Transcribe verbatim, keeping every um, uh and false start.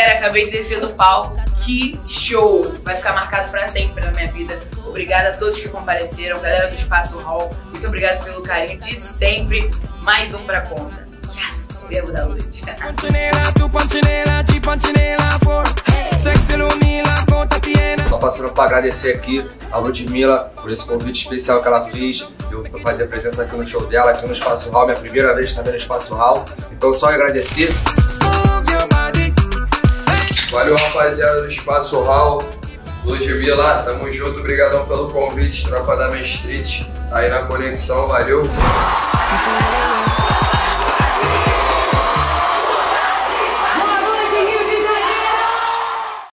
galera, acabei de descer do palco. Que show! Vai ficar marcado pra sempre na minha vida. Obrigada a todos que compareceram, galera do Espaço Hall. Muito obrigada pelo carinho de sempre. Mais um pra conta. Yes! Verbo da noite. Tô passando pra agradecer aqui a Ludmilla por esse convite especial que ela fez. Eu vou fazer a presença aqui no show dela, aqui no Espaço Hall, minha primeira vez também no Espaço Hall. Então só agradecer. Valeu, rapaziada do Espaço Hall. Ludmilla, tamo junto, obrigadão pelo convite, tropa da Main Street, aí na conexão, valeu.